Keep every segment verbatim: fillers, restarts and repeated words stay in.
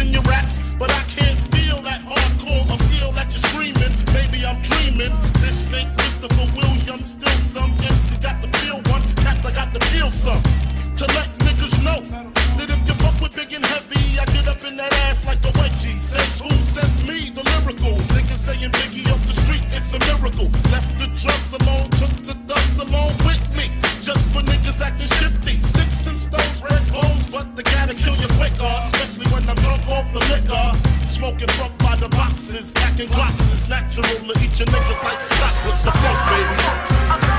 in your raps, but I can't feel that hardcore appeal that you're screaming. Maybe I'm dreaming. This ain't Christopher Williams, still some M C got the feel one, cats I got the feel some. To let niggas know that if you fuck with big and heavy, I get up in that ass like a wedgie. Says who? Says me, the lyrical. Niggas saying Biggie off the street, it's a miracle. Left the drugs alone, took the thugs along with me. Just for niggas acting shifty. Sticks and stones, red bones, but they gotta kill you quicker. Especially when I'm drunk off the liquor. Smoking front by the boxes, packing boxes. It's natural to eat your niggas like chocolates. The funk, baby.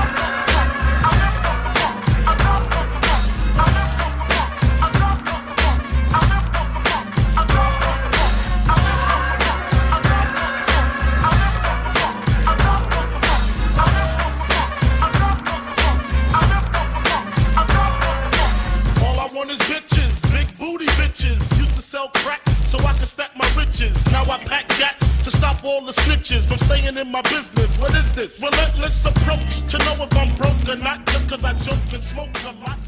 Now I pack gats to stop all the snitches from staying in my business. What is this? Relentless approach to know if I'm broke or not, just cause I joke and smoke a lot.